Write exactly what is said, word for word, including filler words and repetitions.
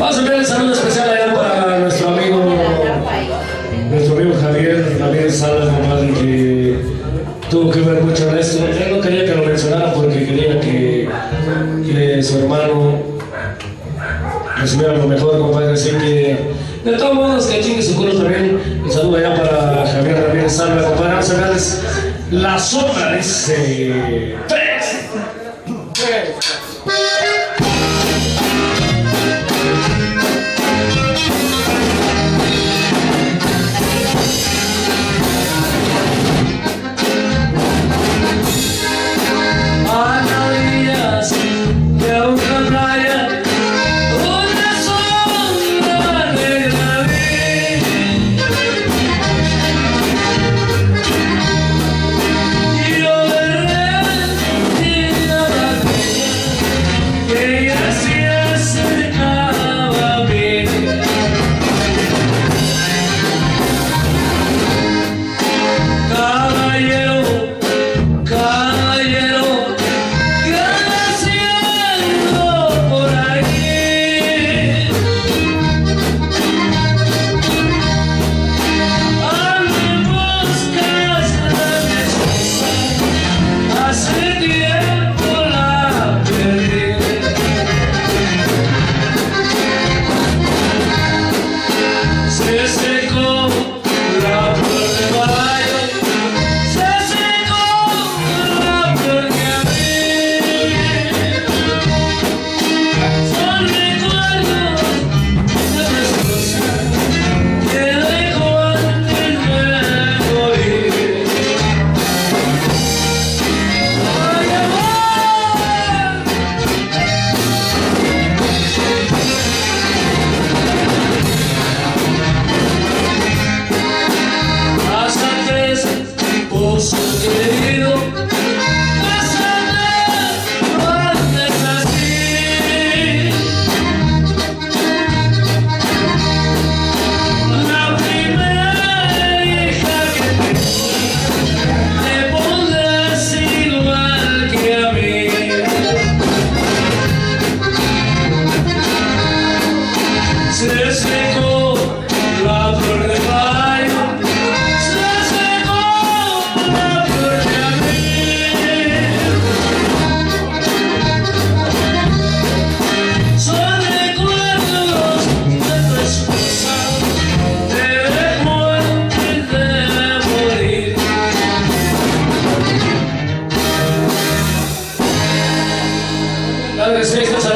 Vamos a enviar un saludo especial allá para nuestro amigo, nuestro amigo Javier, Javier Salas, compadre, que tuvo que ver mucho en esto. Él no quería que lo mencionara porque quería que, que su hermano recibiera lo mejor, compadre. Así que, de todos modos, que chingue su culo también. Un saludo allá para Javier Ramírez Salas, compadre. Vamos a enviarles La Sombra de ese tres. tres. Gracias.